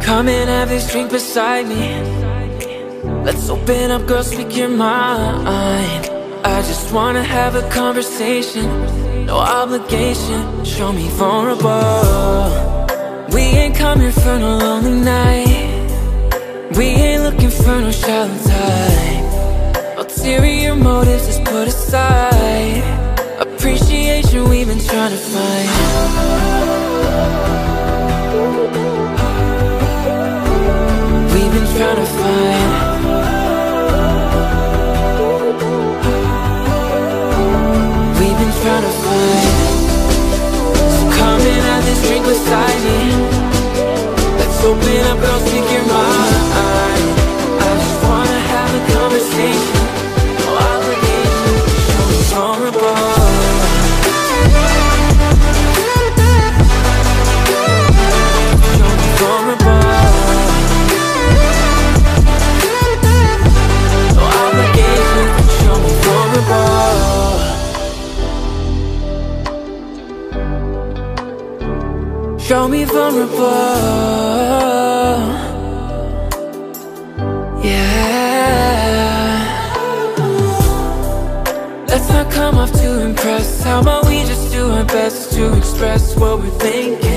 Come and have this drink beside me. Let's open up, girl, speak your mind. I just wanna have a conversation, no obligation, show me vulnerable. We ain't come here for no lonely night. We ain't looking for no shallow type. Ulterior motives, just put aside. Appreciation we've been trying to find. We've been trying to find. We've been trying to find. So come and have this drink beside me. Let's open up, girl, speak your mind. I just wanna have a conversation, no obligation, show me vulnerable. Show me vulnerable. No obligation, show me vulnerable. Show me vulnerable. Yeah. Let's not come off to impress. How about we just do our best to express what we're thinking?